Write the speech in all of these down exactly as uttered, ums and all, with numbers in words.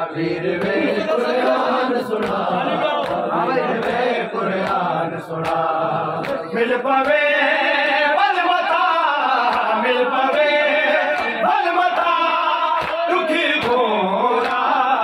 वीर वे कुरान सुना, वीर वे कुरान सुना। मिल पवे बल मता, मिल पवे बल मता, दुखी घोरा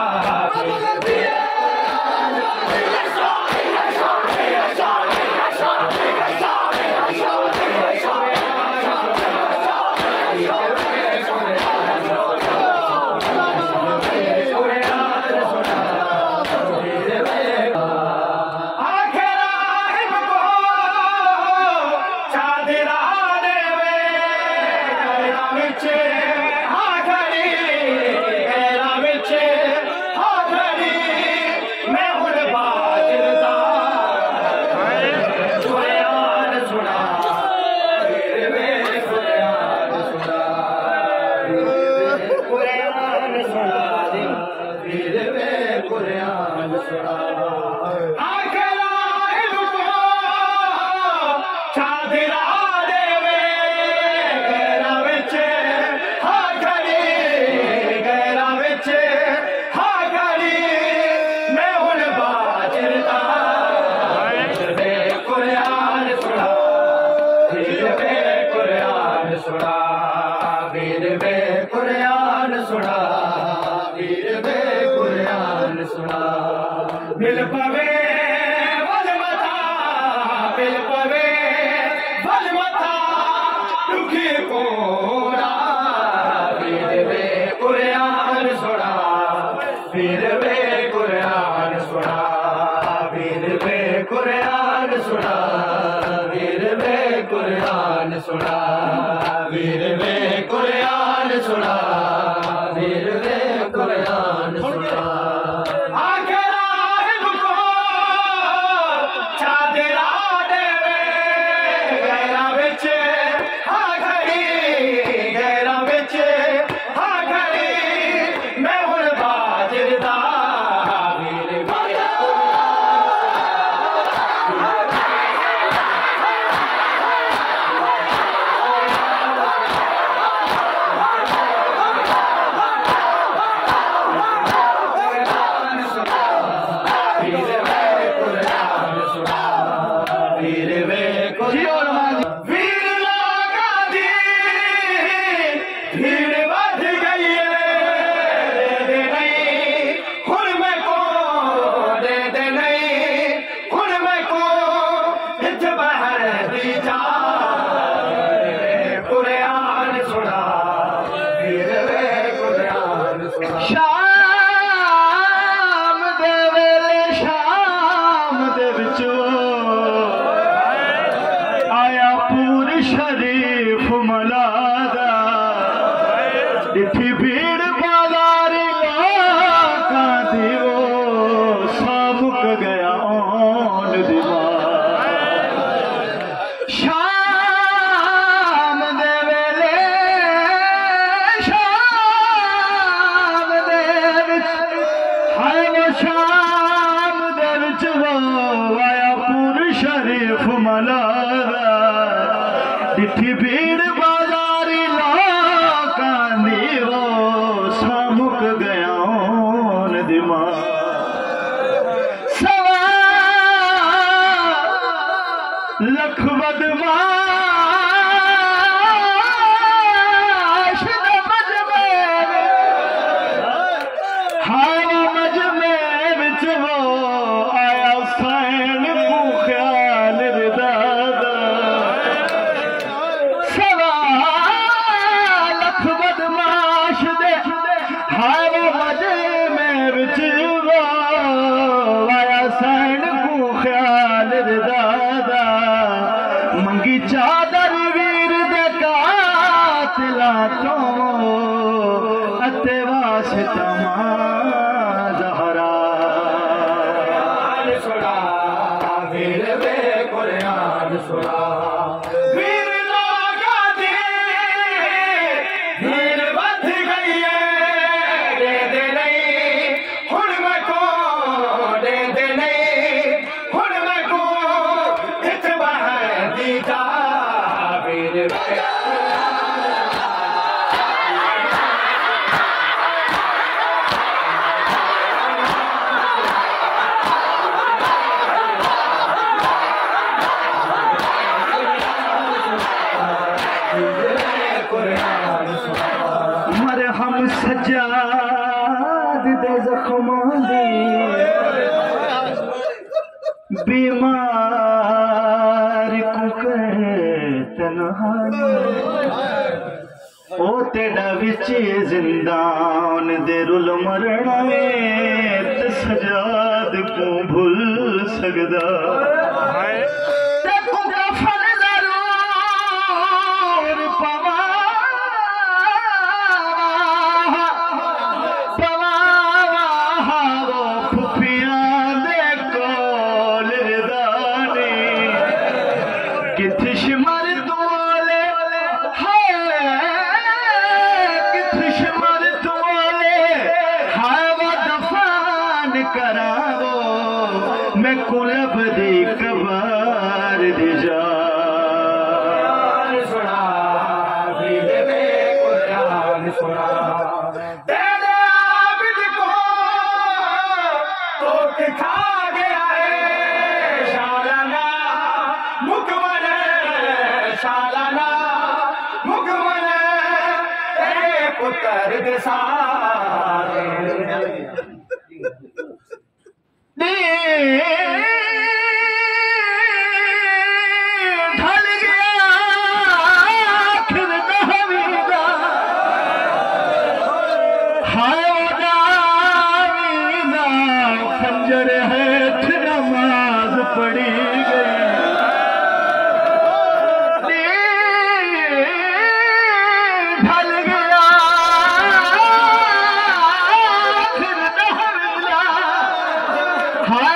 मिल पवे बल मता, मिल पवे बल मता, दुखी कोरा वीर वे कुरान सुना, वीर वे कुरान सुना, वीर वे कुरान सुना, वीर वे कुरान सुना, वीर वे कुरान सुना, वीर वे कुरान सुना। शरीफ मलादा डिठी भीड़ बाजार का दिवो सामुक गया ओन दिमाग। शाम दे वेले शाम दे विच हाय वो शाम दे विच वो आया पूर शरीफ मलादा डिठी भीड़ बाजारी लाकांदी वो सामुक गया ओन दिमाग। सवा लख बदमाश दे मजमे हाय मजमे विच वो आया हुसैन को ख्याल दादा। बदमाश दे हाय वो मजमे विच वो आया हुसैन को ख्याल दादा। मंगी चादर वीर दे कातिला तो अते वास्ता ज़हरा सुना, वीर वे कुरान सुना। याद दे जख्मां दी बीमार को तन्हाई ओ तेरा विच जिंदान दे रुल मरना ते सजाद को भूल सकदा मैं कुलब दी कबार दी जा सुना दिल में कुरान सुना तेरे आबिद को तो खा गया है शालाना मुकमल शालाना मुकमल तेरे पुत्र दे सारे ढल गया आखिर दहवीदा हाय दावीदा खंजर है नमाज पढ़ी गई ढल गया आखिर दहवीदा हाय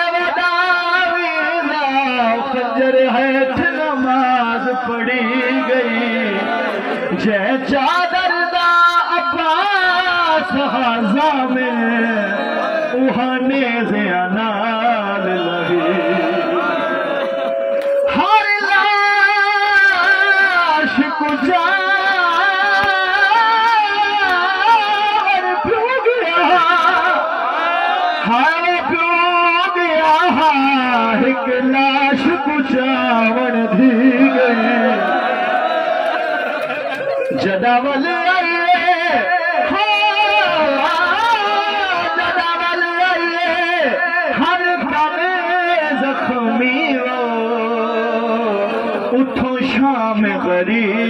खंजर है नमाज पढ़ी गई जय चादर दा अब्बास हाजा में उहाने ज़यानाल लगी हर लाश को जार प्यो गया हर प्यो गया एक लाश कुचावण दी गई जदावल आइए जदावल आइए हर तने जख्मी हो उठो शाम गरीब